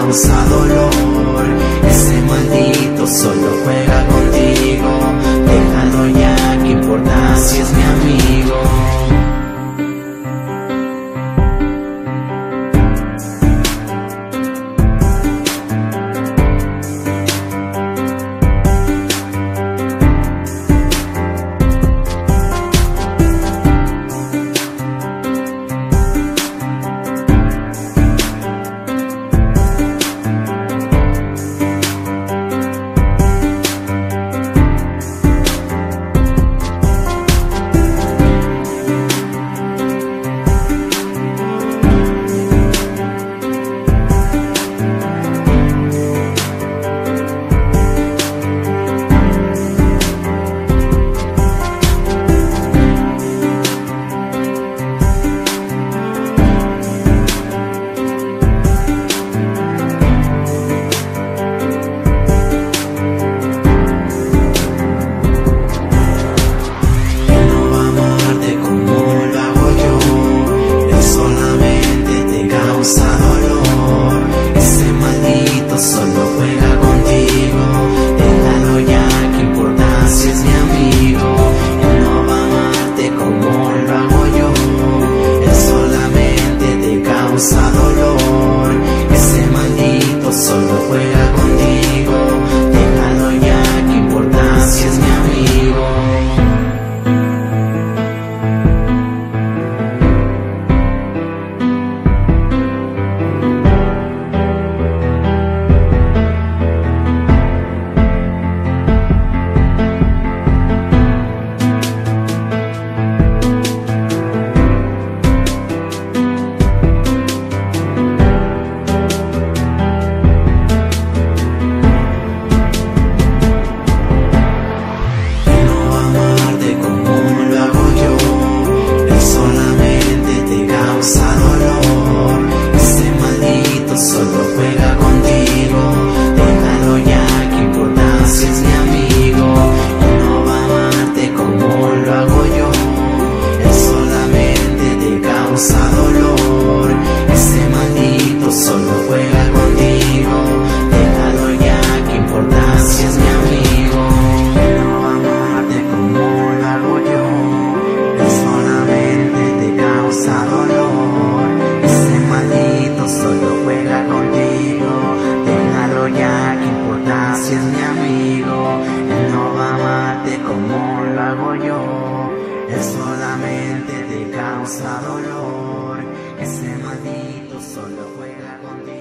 causa dolor. Ese maldito solo juega contigo. Déjalo ya, ¿qué importa si es mi amigo? Solo juega contigo, déjalo ya, ¿qué importa si es mi amigo? Él no va a amarte como lo hago yo, él solamente te causa dolor. Ese maldito solo juega contigo, déjalo ya, ¿qué importa si es mi amigo? Solo juega contigo, déjalo ya, ¿qué importa si es mi amigo? Él no va a amarte como lo hago yo, él solamente te causa dolor. Ese maldito solo juega contigo, déjalo ya, ¿qué importa si es mi amigo? Él no va a amarte como lo hago yo, él solamente te causa dolor. Ese maldito solo juega contigo, déjalo ya, ¿qué importa si es mi amigo? Él no va a amarte como lo hago yo, él solamente te causa dolor. Ese maldito solo juega contigo.